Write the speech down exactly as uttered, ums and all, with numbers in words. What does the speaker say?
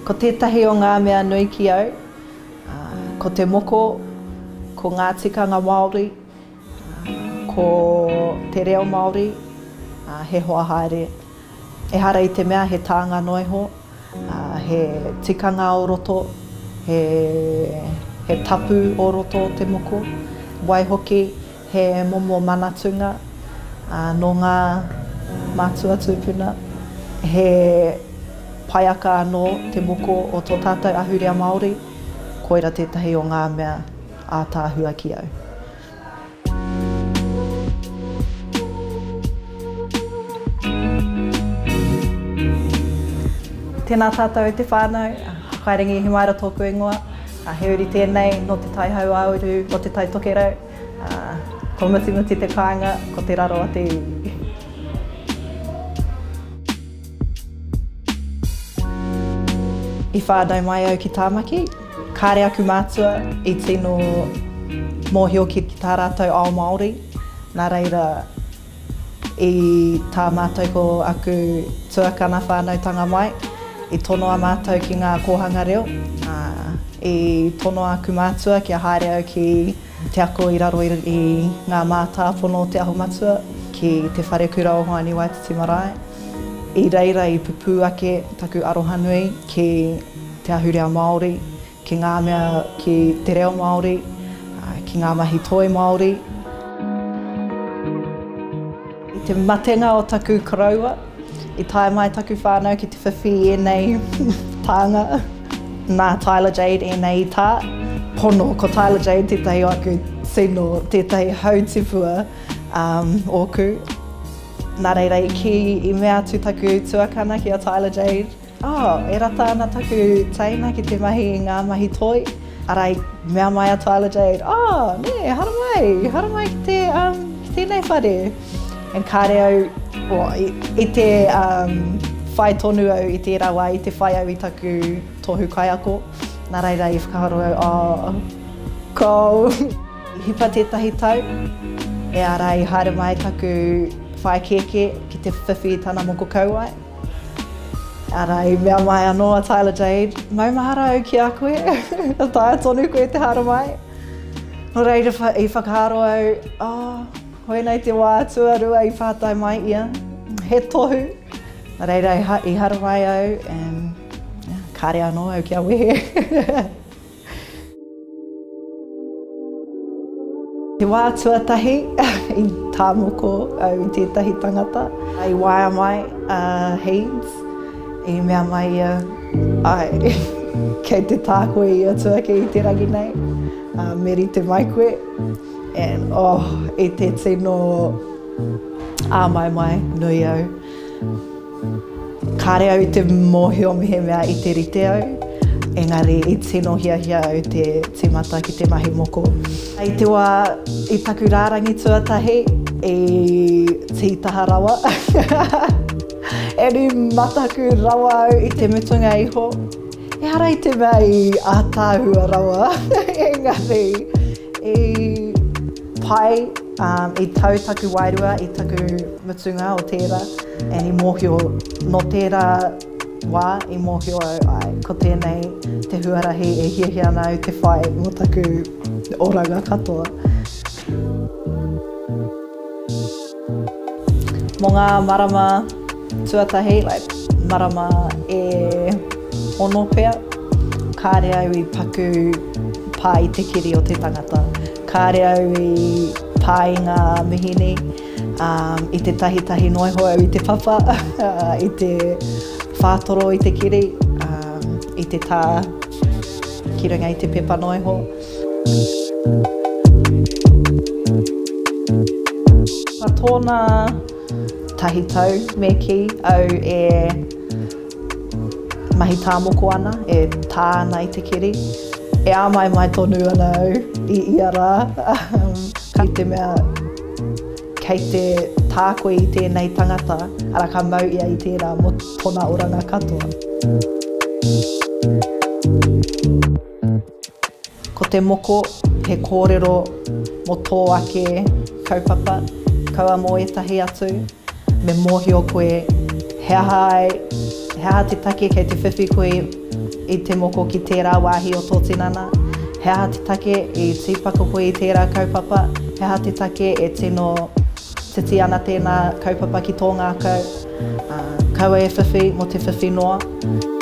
Ko tētahi o ngā mea nui ki au, uh, ko te moko, ko ngā tikanga Māori, uh, ko te reo Māori, uh, he hoa haere. E hara i te mea he tānga noiho, uh, he tikanga o roto, he, he tapu o roto o te moko. Waihoki, he momo manatunga, uh, no ngā mātua tūpuna, he paiaka anō te moko o tō tātou ahurea Māori, koira tētahi o ngā mea ātāhua ki au. Tēnā tātou te whānau, Kairangi Ihimaera tōku ingoa, he uri tēnei no te tai hau auru, no te tai tokerau, ko muti muti te kāinga, ko te raro a te iwi. I whānau mai au ki tāmaki, kāre aku mātua i tino mōhio ki tā rātou ao Māori. Nā reira, i tā mātou ko aku tuakana whānautanga mai, i tono a mātou ki ngā kōhanga reo, uh, i tono aku mātua ki a haere au ki te ako i raro i ngā mātāpono o te aho matua, ki te whare kura o Hoani Waititi Marae. I reira i pupu ake taku arohanui ki te ahurea Māori, ki ngā mea ki te reo Māori, ki ngā Mahi Tahi Māori. I te matenga o taku karaua, i tae mai taku whānau ki te whiwhi e nei tānga, nā Tyler Jade e nei tā. Pono ko Tyler Jade tētahi o aku sino, tētahi hautipua um, oku. Nā reira i ki i mea atu taku tuakana ki a Tyler Jade. Oh, e rata ana taku teina ki te mahi i ngā Mahi Tahi. Arai, mea mai a Tyler Jade. Oh, ne, hara mai, hara mai ki te, um, ki tēnei whare. En kāre au, oh, i, i te um, whai tonu au i tērā wai, i te whai au i taku tohu kaiako. Nā reira i whakaharo au, oh, ko. I hipa tētahi tau, e ara i haere mai taku whai keke ki te whiwhi tana moko kauai. Ara i mea mai anō a Tyler Jade, mau mahara au ki a koe, a tae tonu koe te hara mai. No reira i whakaharo au, oh, hoi nei te wā tuarua i whātai mai ia, he tohu. Nā reira i, ha, i hara mai au, um, yeah, kāre anō au ki a wehe. Te wā tuatahi i tā moko au i tētahi tangata. I waia mai uh, Haynes, i mea mai ia, uh, ai, kei te tākoe i atua ki i te rangi nei, uh, meri te mai koe. And oh, i te tino āmai mai nui au. Kāre au i te mōhio mihe mea i te rite au. Engari, i tino hia hia au te tīmata ki te mahi moko. I te wā, i taku rārangi tuatahi, i tītaha rawa. E ni mataku rawa au i te mutunga iho. E hara i te mea i ātāhua rawa. Engari, i pai, um, i tau taku wairua, i taku mutunga o tērā. E ni mōhio no tērā wā i mōhio au ai, ko tēnei te huarahi e hiahi ana au te whai mo taku oranga katoa. Mō ngā marama tuatahi, like, marama e ono pea, kāre au i paku pā i te kiri o te tangata. Kāre au i pā i ngā mihini, um, i te tahi tahi noiho au i te papa, i te whātoro i te kiri, um, i te tā ki runga i te pepa noiho. Ka tōna tahi tau me ki au e mahi tā moko ana, e tā ana i te kiri. E āmai mai tonu ana au i ia rā. Um, ki te mea, kei te tākoe i tēnei tangata, ara ka mau ia i tērā mo tōna oranga katoa. Ko te moko, he kōrero mo tō ake kaupapa, kaua mō etahi atu, me mōhio koe, he aha ai, he aha te take kei te whiwhi koe i te moko ki tērā wāhi o tō tinana. He aha te take i tīpaka koe i tērā kaupapa. He aha te take e tino titi ana tēnā kaupapa ki tō ngākau. Uh, kaua e whiwhi mo te whiwhi noa.